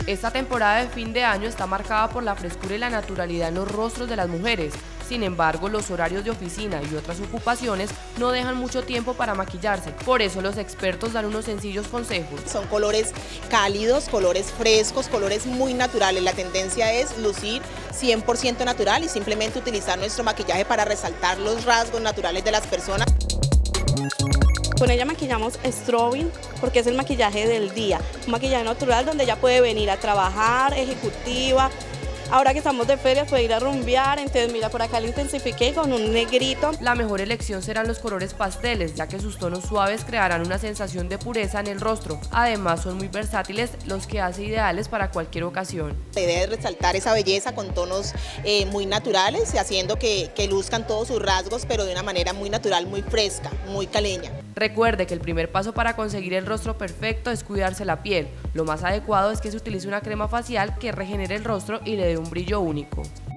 Esta temporada de fin de año está marcada por la frescura y la naturalidad en los rostros de las mujeres. Sin embargo, los horarios de oficina y otras ocupaciones no dejan mucho tiempo para maquillarse. Por eso los expertos dan unos sencillos consejos. Son colores cálidos, colores frescos, colores muy naturales. La tendencia es lucir 100% natural y simplemente utilizar nuestro maquillaje para resaltar los rasgos naturales de las personas. Con ella maquillamos strobing porque es el maquillaje del día, un maquillaje natural donde ella puede venir a trabajar, ejecutiva. Ahora que estamos de ferias puede ir a rumbear, entonces mira, por acá le intensifiqué con un negrito. La mejor elección serán los colores pasteles, ya que sus tonos suaves crearán una sensación de pureza en el rostro. Además son muy versátiles, los que hace ideales para cualquier ocasión. La idea es resaltar esa belleza con tonos muy naturales, haciendo que luzcan todos sus rasgos, pero de una manera muy natural, muy fresca, muy caleña. Recuerde que el primer paso para conseguir el rostro perfecto es cuidarse la piel. Lo más adecuado es que se utilice una crema facial que regenere el rostro y le dé un brillo único.